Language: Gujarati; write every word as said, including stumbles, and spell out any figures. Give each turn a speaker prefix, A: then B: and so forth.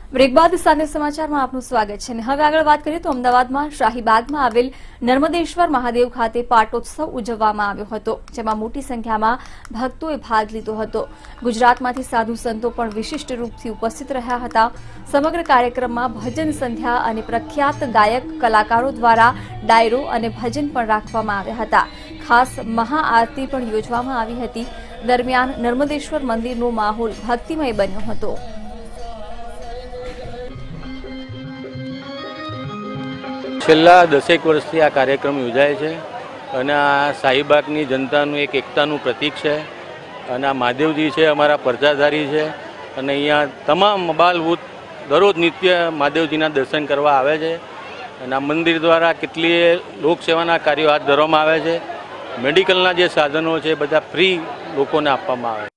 A: બ્રેક બાદ સાંજે સમાચારમાં આપનું સ્વાગત છે. હવે આગળ વાત કરીએ તો અમદાવાદમાં શાહીબાગમાં આવેલ નર્મદેશ્વર મહાદેવ ખાતે પાટોત્સવ ઉજવવામાં આવ્યો હતો, જેમાં મોટી સંખ્યામાં ભક્તોએ ભાગ લીધો હતો. ગુજરાતમાંથી સાધુ સંતો પણ વિશિષ્ટ રૂપથી ઉપસ્થિત રહ્યા હતા. સમગ્ર કાર્યક્રમમાં ભજન સંધ્યા અને પ્રખ્યાત ગાયક કલાકારો દ્વારા ડાયરો અને ભજન પણ રાખવામાં આવ્યા હતા. ખાસ મહાઆરતી પણ યોજવામાં આવી હતી. દરમિયાન નર્મદેશ્વર મંદિરનો માહોલ ભક્તિમય બન્યો હતો.
B: છેલ્લા દસેક વર્ષથી આ કાર્યક્રમ યોજાય છે અને આ શાહીબાગની જનતાનું એક એકતાનું પ્રતીક છે. અને આ મહાદેવજી છે, અમારા પરજાધારી છે અને અહીંયા તમામ બાલવૂત દરરોજ નિત્ય મહાદેવજીના દર્શન કરવા આવે છે. અને આ મંદિર દ્વારા કેટલીય લોકસેવાના કાર્યો હાથ ધરવામાં આવે છે. મેડિકલના જે સાધનો છે બધા ફ્રી લોકોને આપવામાં આવે છે.